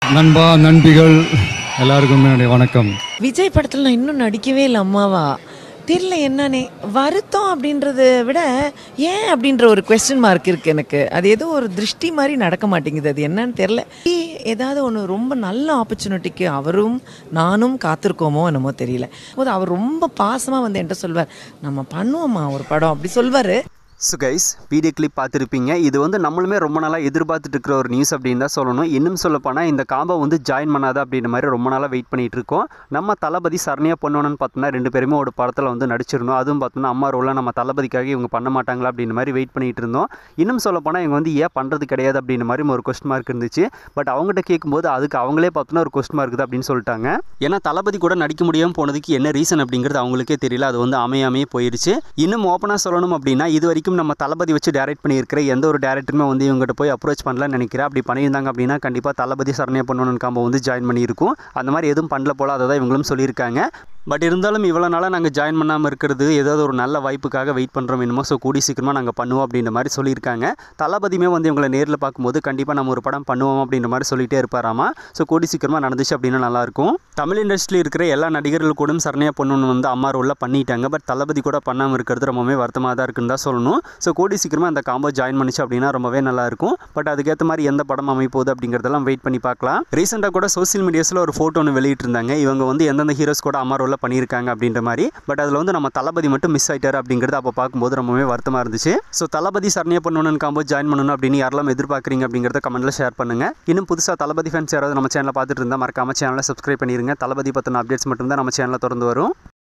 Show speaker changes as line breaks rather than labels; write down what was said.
நண்பா நண்பிகள் எல்லாருக்கும் என்னுடைய வணக்கம்.
விஜய் படத்தில் நான் இன்னும் நடிக்கவே இல்லை அம்மாவா தெரியல என்னன்னே. வருத்தம் அப்படின்றத விட ஏன் அப்படின்ற ஒரு கொஸ்டின் மார்க் இருக்குது எனக்கு. அது ஏதோ ஒரு திருஷ்டி மாதிரி நடக்க மாட்டேங்குது. அது என்னன்னு தெரில. ஏதாவது ஒன்று ரொம்ப நல்ல ஆப்பர்ச்சுனிட்டிக்கு அவரும் நானும் காத்திருக்கோமோ என்னமோ தெரியல. போது அவர் ரொம்ப பாசமாக வந்து என்கிட்ட சொல்வார், நம்ம பண்ணுவோம்மா ஒரு படம் அப்படி சொல்வார்.
ஸோ கைஸ், வீடியோ கிளிப் பார்த்துருப்பீங்க. இது வந்து நம்மளுமே ரொம்ப நாளாக எதிர்பார்த்துட்டு இருக்கிற ஒரு நியூஸ் அப்படின்னு தான் சொல்லணும். இன்னும் சொல்லப்போனால் இந்த காம்போ வந்து ஜாயின் பண்ணாதா அப்படின்ற மாதிரி ரொம்ப நாளாக வெயிட் பண்ணிகிட்டு இருக்கோம். நம்ம தளபதி சரணியாக பண்ணணும்னு பார்த்தோம்னா 2 பேருமே ஒரு படத்தில் வந்து நடிச்சிருந்தோம். அதுவும் பார்த்தோம்னா அம்மா ரோலில் நம்ம தளபதிக்காக இவங்க பண்ண மாட்டாங்களா அப்படின்ற மாதிரி வெயிட் பண்ணிகிட்டு இருந்தோம். இன்னும் சொல்லப்போனால் இவங்க வந்து ஏன் பண்ணுறது கிடையாது அப்படின்ற மாதிரி ஒரு கொஸ்டின் மார்க் இருந்துச்சு. பட் அவங்ககிட்ட கேட்கும்போது அதுக்கு அவங்களே பார்த்தோன்னா ஒரு கொஸ்டின் மார்க் தான் அப்படின்னு சொல்லிட்டாங்க. ஏன்னா தளபதி கூட நடிக்க முடியாமல் போனதுக்கு என்ன ரீசன் அப்படிங்கிறது அவங்களுக்கே தெரியல. அது வந்து அமையாமே போயிடுச்சு. இன்னும் ஓப்பனாக சொல்லணும் அப்படின்னா இது வரைக்கும் நம்ம தளபதி வச்சு டைரக்ட் பண்ணியிருக்கிற எந்த ஒரு டேரக்டருமே வந்து இவங்ககிட்ட போய் அப்ரோச் பண்ணலன்னு நினைக்கிறேன். அப்படி பண்ணியிருந்தாங்க அப்படின்னா கண்டிப்பாக தளபதி சரணியாக பண்ணணும்னு காம்போ வந்து ஜாயின் பண்ணியிருக்கும். அந்த மாதிரி எதுவும் பண்ணல போல, அதை தான் இவங்களும் சொல்லியிருக்காங்க. பட் இருந்தாலும் இவ்வளோ நாளாக நாங்கள் ஜாயின் பண்ணாமல் இருக்கிறது ஏதாவது ஒரு நல்ல வாய்ப்புக்காக வெயிட் பண்ணுறோம் என்னமோ. ஸோ கூடி சீக்கிரமாக நாங்கள் பண்ணுவோம் அப்படின்ற மாதிரி சொல்லியிருக்காங்க. தளபதியுமே வந்து இவங்களை நேரில் பார்க்கும்போது கண்டிப்பாக நம்ம ஒரு படம் பண்ணுவோம் அப்படின்ற மாதிரி சொல்லிகிட்டே இருப்பாராமா. ஸோ கூடி சீக்கிரமாக நடந்துச்சு அப்படின்னா நல்லாயிருக்கும். தமிழ் இண்டஸ்ட்ரியில் இருக்கிற எல்லா நடிகர்கள் கூட சரணியாக பண்ணணும்னு வந்து அம்மா ரோலில் பண்ணிட்டாங்க. பட் தளபதி கூட பண்ணாமல் இருக்கிறது ரொம்பவே வருத்தமாக தான் இருக்குன்னு தான் சொல்லணும். ஸோ கூடி சீக்கிரமாக அந்த காம்போ ஜாயின் பண்ணிச்சு அப்படின்னா ரொம்பவே நல்லாயிருக்கும். பட் அதுக்கேற்ற மாதிரி எந்த படம் அமைப்போகுது அப்படிங்கிறதெல்லாம் வெயிட் பண்ணி பார்க்கலாம். ரீசெண்டாக கூட சோசியல் மீடியாஸில் ஒரு ஃபோட்டோ ஒன்று வெளியிட்டிருந்தாங்க. இவங்க வந்து எந்தெந்த ஹீரோஸ் கூட அம்மா ரோலில் பண்ணியிருக்காங்க அப்படின்ற மாதிரி. பட் அதில் வந்து நம்ம தளபதி மட்டும் மிஸ் ஆயிட்டார் அப்படிங்கிறது அப்போ பார்க்கும்போது ரொம்பவே வருத்தமாக இருந்துச்சு. ஸோ தளபதி சரணியாக பண்ணணும்னு காம்போ ஜாயின் பண்ணணும் அப்படின்னு யாரெல்லாம் எதிர்பார்க்குறீங்க அப்படிங்கிறத கமெண்ட்டில் ஷேர் பண்ணுங்கள். இன்னும் புதுசாக தளபதி ஃபேன்ஸ் யாராவது நம்ம சேனலை பார்த்துட்டு இருந்தால் மறக்காம சேனலை சப்ஸ்கிரைப் பண்ணிடுங்க. தளபதி பற்றின அப்டேட்ஸ் மட்டும் தான் நம்ம சேனலில் தொடர்ந்து வரும்.